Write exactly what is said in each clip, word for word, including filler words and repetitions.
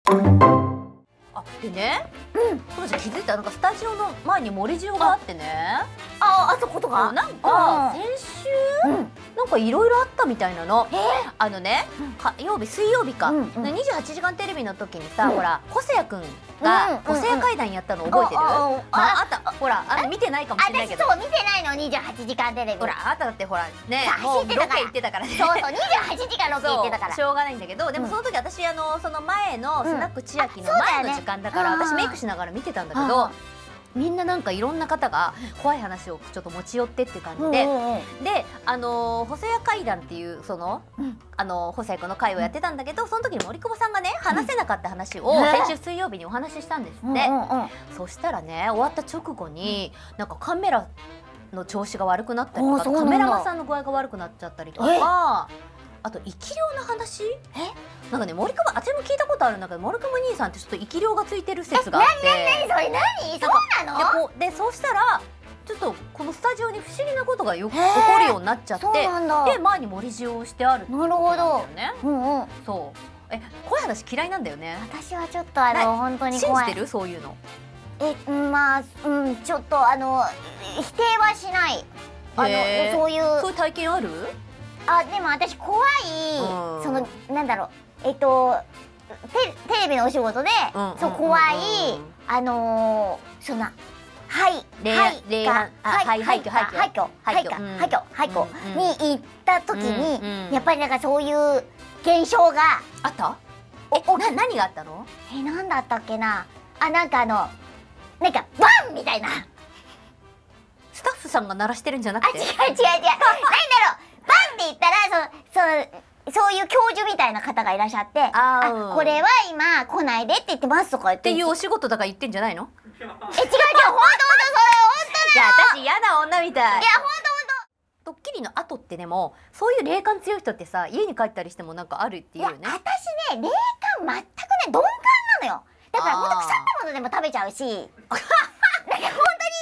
あ、でね、うん、当時気づいたなんかスタジオの前に盛り塩があってね。 あ、あそことか。 なんか先週なんかいろいろあったみたいなの。あのね、火曜日水曜日か、にじゅうはちじかんテレビの時にさ、ほら細谷くんが細谷階段やったの覚えてる？あ、あった。ほら、あの見てないかもしれないけど。 私そう見てないの、にじゅうはちじかんテレビ。 ほら、あなただってほらね、もうロケ行ってたからね。 そうそう、にじゅうはちじかんロケ行ってたから。 しょうがないんだけど、でもその時私あのその前のスナック千秋の前の時間だから私メイクしながら見てたんだけど。みんななんかいろんな方が怖い話をちょっと持ち寄ってっていう感じで、で、あの細谷怪談っていうそのあの細谷君の会をやってたんだけど、その時に森久保さんがね話せなかった話を先週水曜日にお話ししたんですって。そしたらね、終わった直後になんかカメラの調子が悪くなったりとか、カメラマンさんの具合が悪くなっちゃったりとか。あと生き量の話？え？なんかね、森久保、私も聞いたことあるんだけど、森久保兄さんってちょっと生き量がついてる説があって。 え、なになにそれ、なに？そうなの？ で、こうでそうしたらちょっとこのスタジオに不思議なことがよく起こるようになっちゃって、で前に盛り塩をしてあるってことなんだよね。うんうん。そう。え、怖い話嫌いなんだよね。 私はちょっとあの本当に怖い。 信じてるそういうの？ え、まあ、うん、ちょっとあの否定はしない。あのそういうそういう体験ある？ あ、でも私怖い、そのなんだろう、えっとテレビのお仕事でそう怖いあのそんなはいはいはい廃墟廃墟廃墟廃墟廃墟廃墟に行った時にやっぱりなんかそういう現象があった？お、な何があったの？ え、なんだったっけな。あ、なんかあのなんかバンみたいな。 スタッフさんが鳴らしてるんじゃなくて？ あ、違う違う違う。なんだろう。バンって言ったらそそそういう教授みたいな方がいらっしゃって、あ、これは今来ないでって言ってますとか言って。 っていうお仕事だから言ってんじゃないの？ え、違う違う、本当本当それ本当だよ。私嫌な女みたい。いや、 本当本当。ドッキリの後ってでもそういう霊感強い人ってさ、家に帰ったりしてもなんかあるっていうよね。 私ね、霊感全くね、鈍感なのよ。だから本当腐ったものでも食べちゃうし、なんか本当に腐っても美味しいね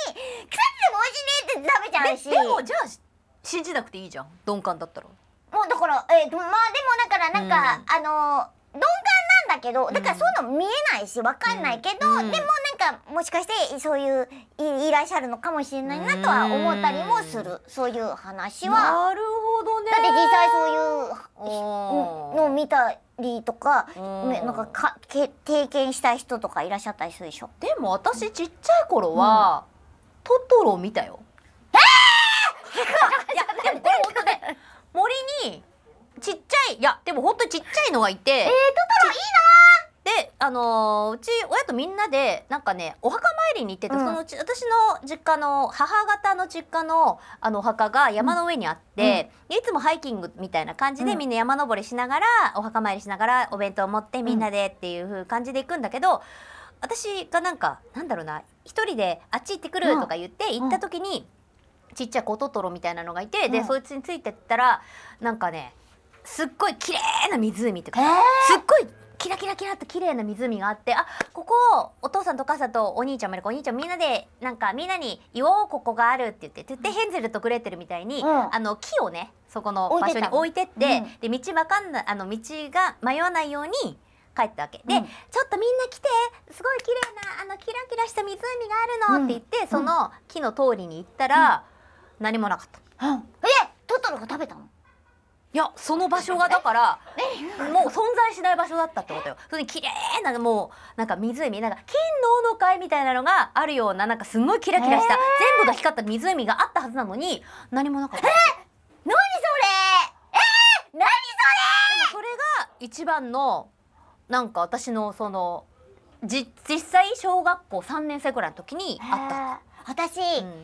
って食べちゃうし。 でもじゃあ信じなくていいじゃん、鈍感だったら。 もうだからえー、まあでもだからなんか、うん、あの鈍感なんだけど、だからそういうの見えないしわかんないけど、うん、でもなんかもしかしてそういういいらっしゃるのかもしれないなとは思ったりもする、うん、そういう話は。 なるほどね。 だって実際そういうのを見たりとか、なんかかけ経験した人とかいらっしゃったりするでしょ。 でも私ちっちゃい頃は、うん、トトロを見たよ。いやでもこれ本当ね、森にちっちゃい、いやでも本当にちっちゃいのがいて、えー、トトロいいなー。で、あのー、うち親とみんなでなんかねお墓参りに行ってて、うん、そのうち私の実家の母方の実家のあのお墓が山の上にあって、うん、いつもハイキングみたいな感じで、うん、みんな山登りしながらお墓参りしながらお弁当を持ってみんなでっていう風感じで行くんだけど、私がなんかなんだろうな、一人であっち行ってくるとか言って行った時に、ちっちゃい子トトロみたいなのがいて、うん、でそいつについてったらなんかね、すっごい綺麗な湖っていうか、すっごいキラキラキラっと綺麗な湖があって、あ、ここお父さんとお母さんとお兄ちゃんもいる、お兄ちゃんみんなでなんかみんなに言おうここがあるって言って、って言ってヘンゼルとグレーテルみたいに、うん、あの木をねそこの場所に置いてって、うん、で道わかんない、あの道が迷わないように帰ったわけで、うん、ちょっとみんな来て、すごい綺麗なあのキラキラした湖があるのって言って、うん、その木の通りに行ったら、うん、何もなかった。 うん、え、トトロが食べたの？ いや、その場所がだからもう存在しない場所だったってことよ。それに綺麗なもうなんか湖、なんか金の斧貝みたいなのがあるような、なんかすごいキラキラした、全部が光った湖があったはずなのに何もなかった。えー、 何それ？えー、何それ？でもそれが一番のなんか私のそのじ実際小学校さんねん生くらいの時にあった。私、うん、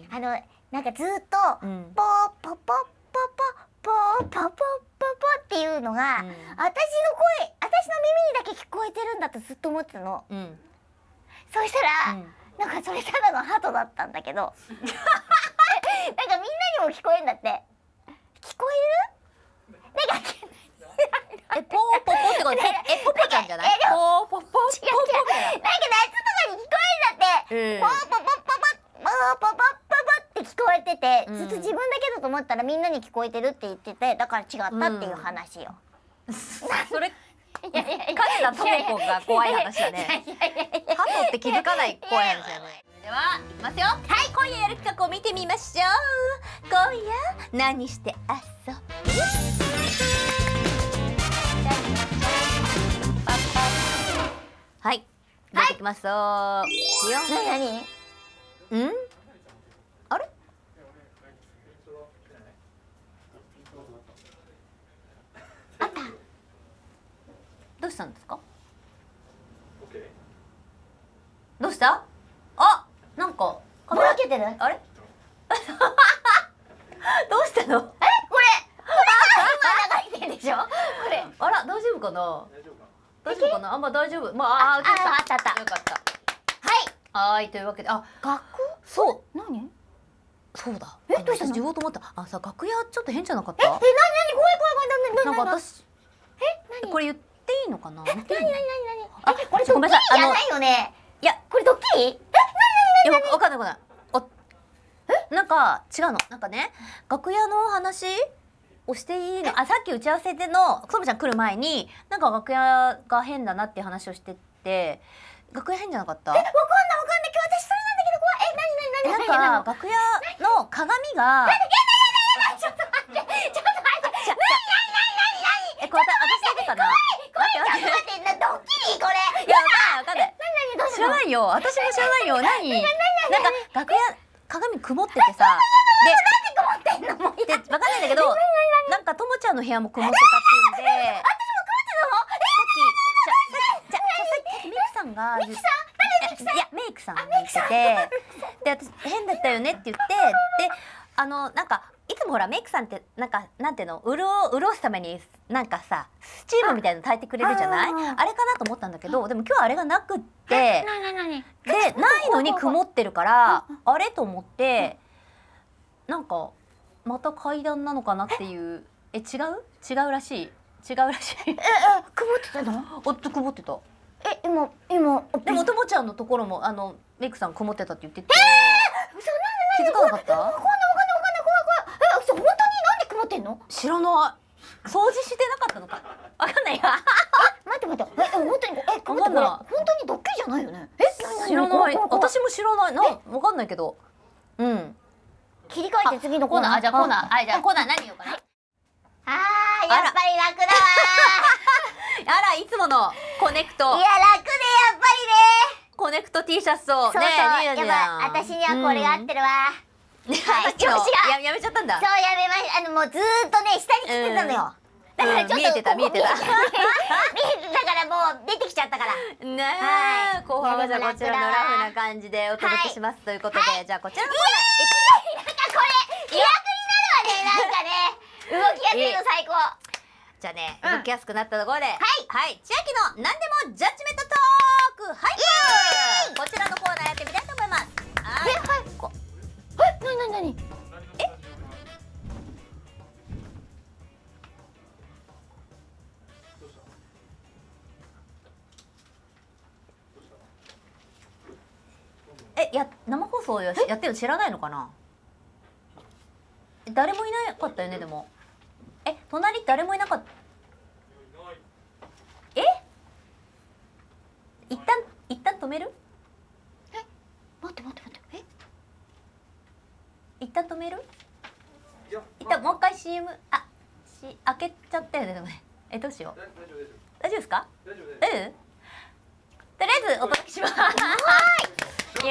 あのなんかずっと、うん、ポーポポポポポーポポポポっていうのが、うん、私の声、私の耳にだけ聞こえてるんだとずっと思ってたの。うん、そしたら、うん、なんかそれただの鳩だったんだけどなんかみんなにも聞こえるんだって。聞こえる？なんかえ、ポーポポってこと？え、ポポちゃんじゃない？ポーポポポポ。 違う違う。なんか夏とかに聞こえるんだって。ポーポポポポポーポポポポって聞こえてて、ずっと自分だけだと思ったらみんなに聞こえてるって言ってて、だから違ったっていう話よ。 それ、 田智子が怖い話だね。ハトって気づかない怖い話だね。では、いきますよ。はい、今夜やる企画を見てみましょう。今夜何して遊ぶ？はい、出てきますよ。いいよ。 なになに？ うん？あれ？ あった。 どうしたんですか？どうした？あ、なんかぼやけてる？ あれ？どうしたの？ え、これこれが今流れてるでしょ？これ。 あら、大丈夫かな？大丈夫かな？あんま大丈夫。まあ、あ、 あ、あったあった。 よかった。 はい。 はい、というわけで、あ、 楽？ そう。 何？ そうだ。 え、どうしたの？ 言おうと思った。あ、さ、楽屋ちょっと変じゃなかった？ え、え、なになに？怖い怖い怖い。 なんか私、 え、なに？ これ言っていいのかな？ え、なになになになに？ あ、 これドッキリじゃないよね。 いや、 これドッキリ？え、なになになに？いや、わかんないわかんない。お、なんか違うの。なんかね、楽屋の話をしていいの？あ、さっき打ち合わせでのそもちゃん来る前に、なんか楽屋が変だなっていう話をしてて、楽屋変じゃなかった？ え、わかんないわかんない。今日私それなんだけど怖い。え、なになになに？ なんか楽屋の鏡が。 ちょっと待って、ちょっと待って。なになになになになに？ え、これ私だけかな？ 待って待って、なドッキリこれ。 いや、わかんないわかんない。 なになにどうし知らないよ。私も知らないよ。何？なんか楽屋鏡曇っててさ。 なんで曇ってんの？もうで、わかんないんだけど、なんかともちゃんの部屋も曇ってたっていうんで。私も曇ってたの？さっき、じゃ、じゃ、さっきメイクさんが。メイクさん？誰メイクさん？いや、メイクさんが言ってて。で、私変だったよねって言って、で、あの、なんか。いつもほらメイクさんってなんかなんていうの潤潤すためになんかさスチームみたいの炊いてくれるじゃない？ あ, あれかなと思ったんだけど、でも今日あれがなくってでないのに曇ってるからあれと思ってなんかまた階段なのかなっていうえ違う違うらしい違うらしいええ曇ってたの？ おっと曇ってた。 え今今でもともちゃんのところもあのメイクさん曇ってたって言っててえー、 気づかなかった？ 本当になんで曇ってんの？ 知らない。掃除してなかったのか。わかんないや。 待って待って。え、本当にえ、曇ってこれ本当にドッキリじゃないよね。え、 知らない。私も知らない。な、わかんないけど。うん。 切り替えて次のコーナー。 あ、じゃあコーナー。はい、じゃあコーナー何言おうかな。 あー、やっぱり楽だわー。あら、いつものコネクト。いや、 楽でやっぱりね。 コネクト T シャツをね、 やっぱ私にはこれが合ってるわ。 はい、調子がやめちゃったんだ。 そうやめました。あのもうずっとね下に着てたのよ。だからちょっと見えてた見えてた。見えてたからもう出てきちゃったから。 ねえ、後半はじゃあこちらのラフな感じでお届けしますということで、じゃあこちらのコーナー。 なんかこれ気楽になるわね。なんかね動きやすいの最高。 じゃあね動きやすくなったところで、はいはい千秋の何でもジャッジメントトークはいこちらのコーナーやってみたいと思います。はい。 え、なになになに？ え？え、や生放送ややってるの知らないのかな？誰もいなかったよねでも。え、隣誰もいなかった。え？一旦一旦止める？ え？待って待って待って。え？ 一旦止める？一旦もう一回 シーエム あし開けちゃったよねでもね。えどうしよう。大丈夫ですか？大丈夫です。うん。とりあえずお届けします。はい。はい。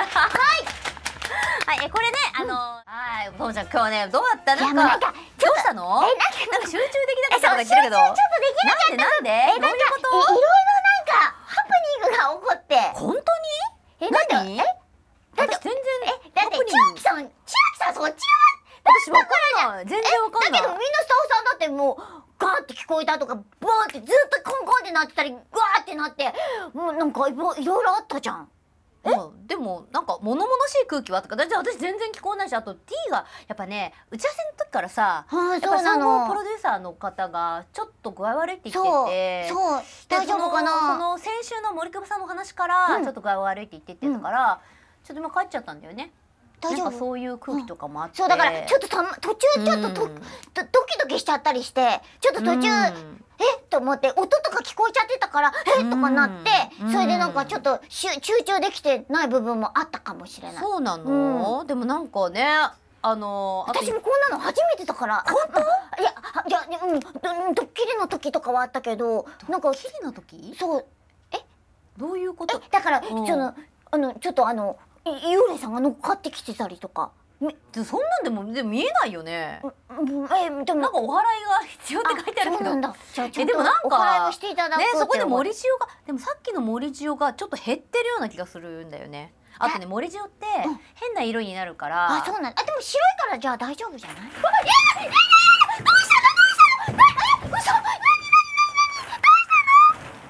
はい。えこれねあのはいともちゃん今日はねどうだったなんかどうしたの？えなんか集中できなかったとか言ってるけど。ちょっとできなかった。なんでなんで？えなんかいろいろなんかハプニングが起こって。 本当に？え何？え私全然えだって千秋さん千秋さんそっち側私わかんない全然わかんない。 だけどみんなスタッフさんだってもうガーって聞こえたとかバーってずっとコンコンってなってたりガーってなってもうなんかいろいろあったじゃん。 えでもなんか物々しい空気はとか私全然聞こえないしあと T がやっぱね打ち合わせの時からさ、 はあ、 やっぱ総合プロデューサーの方がちょっと具合悪いって言っててそう大丈夫かな。 その先週の森久保さんの話からちょっと具合悪いって言っててたから、うん、ちょっと今帰っちゃったんだよね。 大丈夫？ なんかそういう空気とかもあって、 そうだからちょっとたま途中ちょっとと、 うん、 ドキドキしちゃったりしてちょっと途中、うん、えっと思って音とか聞こえちゃってたからえっとかなって、うん、それでなんかちょっと集中できてない部分もあったかもしれない。 そうなの、うん、でもなんかねあのー、 私もこんなの初めてだから。本当？いやいやうんドッキリの時とかはあったけど、なんかドッキリの時？そう。え？どういうこと？えだから、うん、そのあのちょっとあの幽霊さんが乗っかってきてたりとか。 そんなんでもでも見えないよね。 えでもなんかお祓いが必要って書いてあるけど。 そうなんだ。じゃあちょっとでもなんかお祓いをしていただくってね、そこで森塩がでもさっきの森塩がちょっと減ってるような気がするんだよね。あとね森塩って変な色になるから。 あ、そうなんだ。あでも白いからじゃあ大丈夫じゃない？いやいやいやどうしたのどうしたの？え嘘？何何何何どうしたの？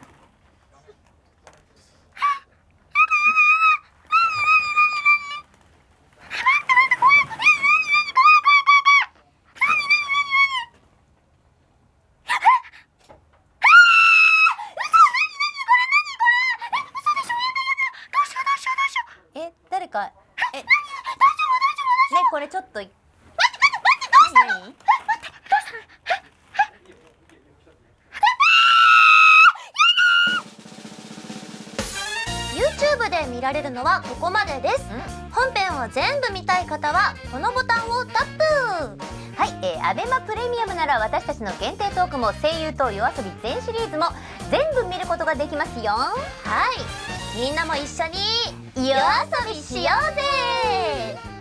誰かえ、大丈夫大丈夫大丈夫。ねこれちょっと待って待って待ってどうしたの？待ってどうしたの？YouTube で見られるのはここまでです。本編を全部見たい方はこのボタンをタップ。 はい、えー、アベマプレミアムなら私たちの限定トークも声優と夜遊び全シリーズも全部見ることができますよ。はい、みんなも一緒に夜遊びしようぜ。